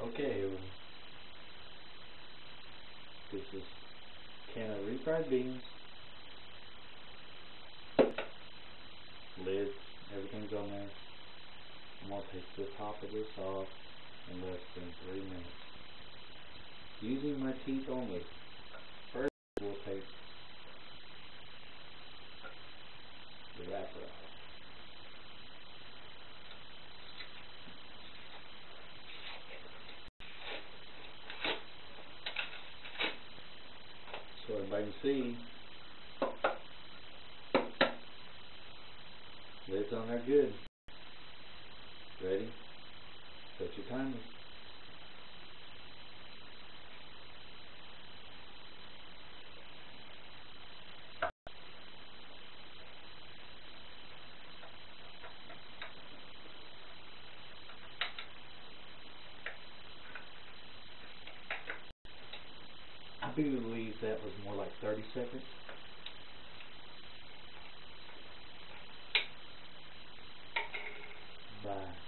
Okay, well, this is a can of refried beans. Lid, everything's on there. I'm going to take the top of this off in less than 3 minutes. Using my teeth only. First, we'll take the wrapper off. So everybody can see, lid's on there good. Ready? Set your timer. I believe that was more like 30 seconds. Bye.